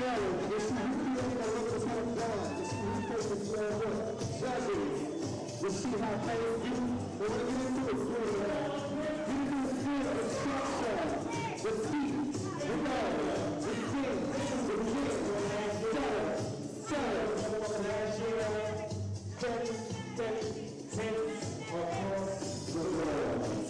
We'll see how fast you, we're going to get into it, get into the spirit of instruction, the speed, the love, the sing, the kick, last year, 10, across the world.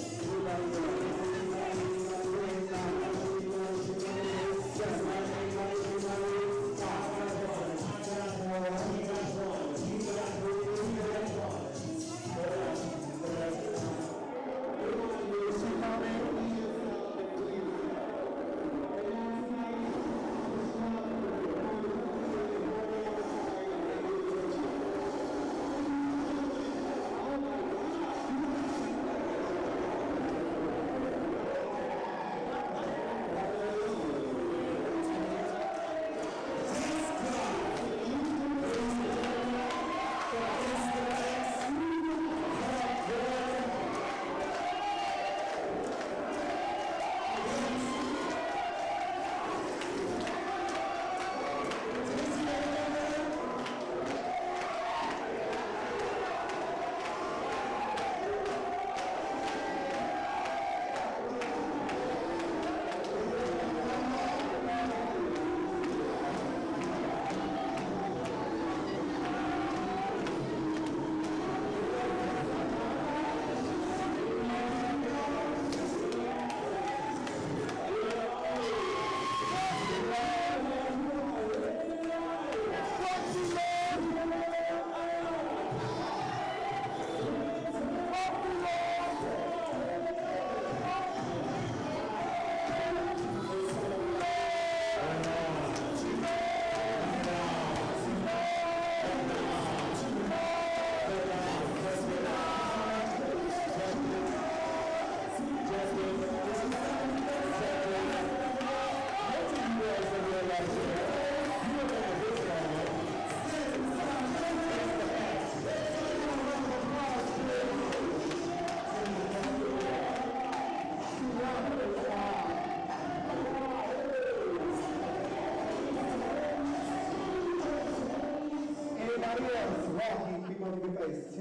People on your face.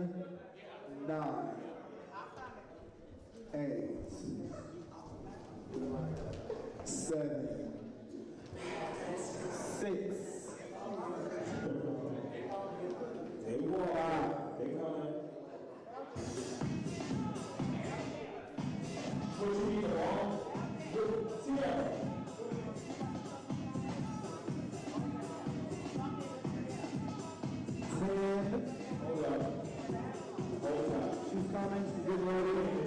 10, 9, 8, 7, 6. There we go. 5. They coming. What you need, Paul? See ya. 10. Hold up. Hold up. She's coming. She's getting ready.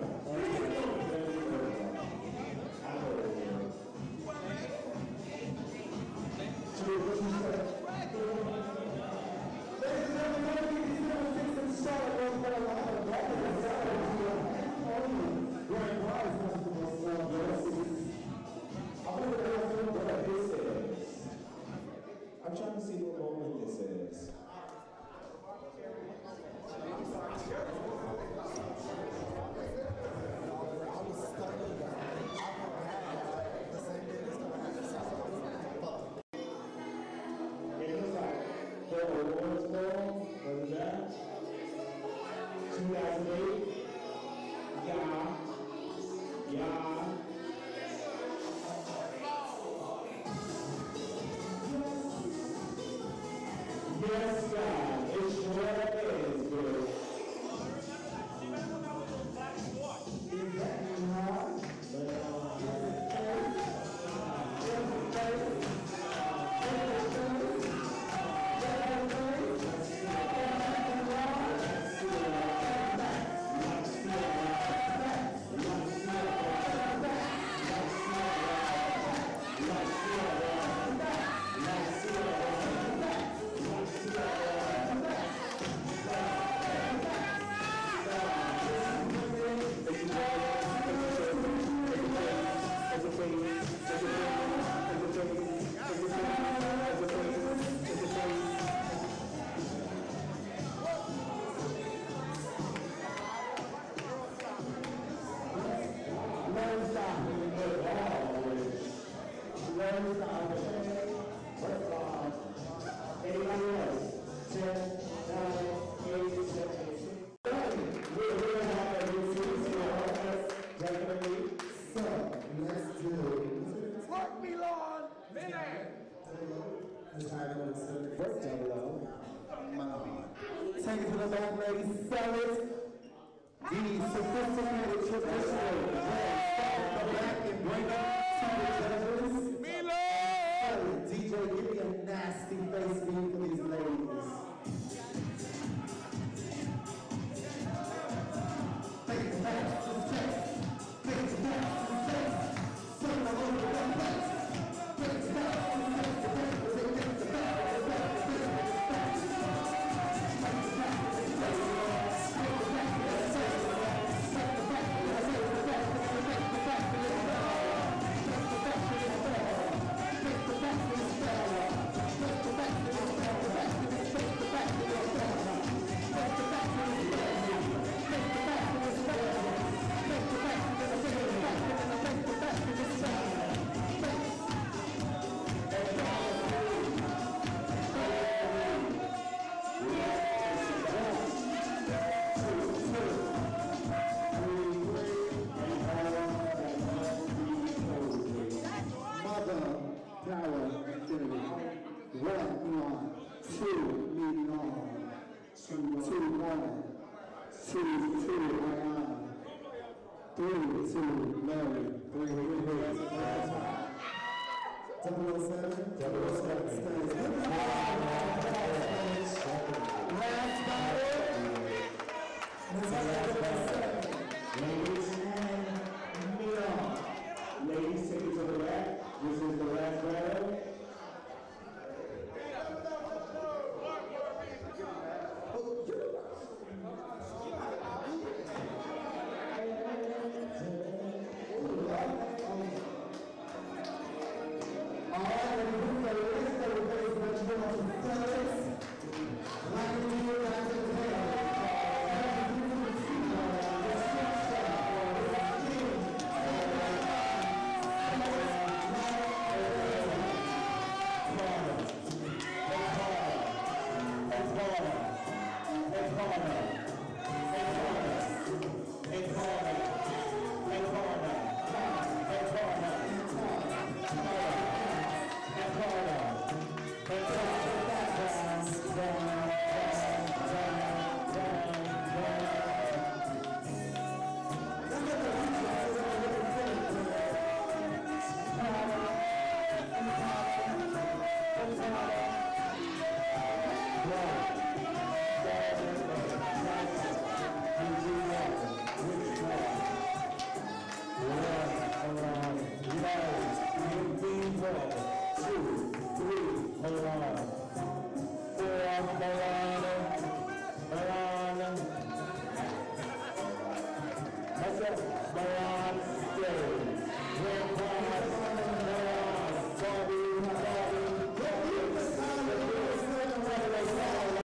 I'm trying to see what moment this is. The awards ball, what is that? 2008. Yeah. Yes, God, it sure is good. Is that not? Learn style. What's on? Anybody else? 10, 9, 8, 7, 6. We're going to have a new series definitely. So, let's do. Work me, Lord! Work Double-O. Take it to the back, ladies. Sell it. The sophisticated traditional way. Come back and bring up to the judges. Milo! DJ, give me a nasty face beat for these ladies. Face back to face. Face back to face. Turn all over the place. Face back to face. The back to face. The back to face. Power, infinity. 1, on. 2, meeting on. 2, 1. 2, 2, right on. 3, 2, Larry. 3, 007. 007. Last battle. Ladies and Neon. Ladies, take it to the back. This is the last battle. All right,